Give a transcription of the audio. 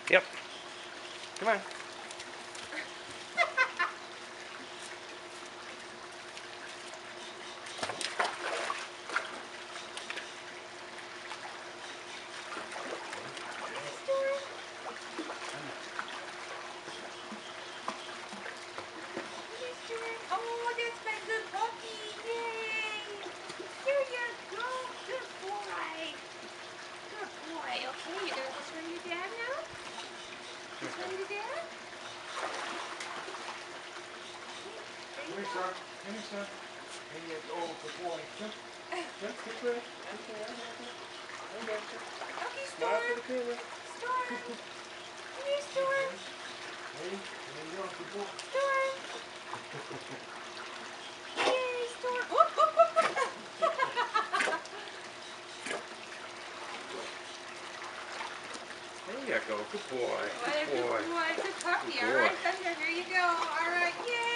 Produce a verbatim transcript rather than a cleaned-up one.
Yep. Come on. Oh, that's my good puppy. Yay. Here you go. Good boy. Good boy. Okay, you gonna go swim your dad now? You swim your dad? Come here, son. Come here, son. There you go. Oh, good boy. Jump. Jump. Good boy. Good boy. I got you. I got you. Okay, Smile Storm. for the camera. Storm. Come here, Storm. Ready? There you go. Good boy. Storm. Yay, Storm. Whoop, whoop, whoop, whoop. There you go. Good boy. What a Good boy. good boy. Good puppy. Good All boy. right, Thunder, here you go. All right, yay.